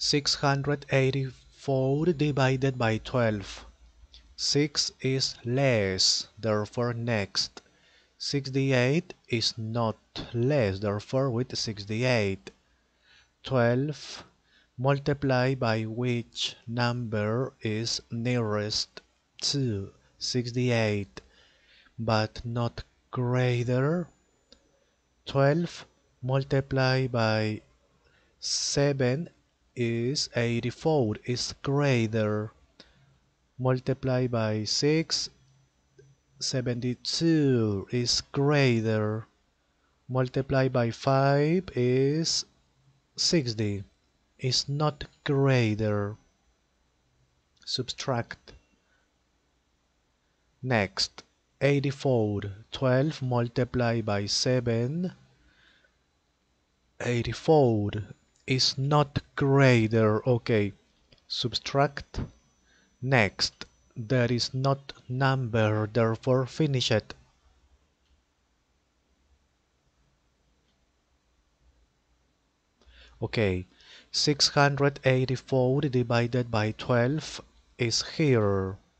684 divided by 12. 6 is less, therefore next. 68 is not less, therefore with 68. 12 multiplied by which number is nearest to 68 but not greater. 12 multiplied by 7 is 84, is greater. Multiplied by 6, 72 is greater. Multiplied by 5 is 60, is not greater. Subtract. Next, 84. 12 multiplied by 7, 84 is not greater. Okay, subtract. Next, there is not number, therefore finish it. Okay, 684 divided by 12 is here.